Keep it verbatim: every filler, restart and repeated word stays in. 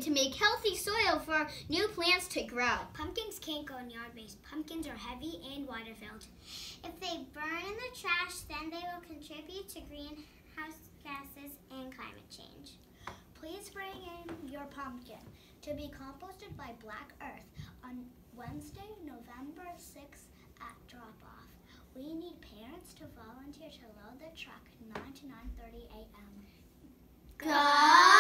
to make healthy soil for new plants to grow. Pumpkins can't go in yard-based. Pumpkins are heavy and water-filled. If they burn in the trash, then they will contribute to greenhouse gases and climate change. Please bring in your pumpkin to be composted by Black Earth on Wednesday, November sixth at drop-off. We need parents to volunteer to load the truck nine to nine thirty a m Go!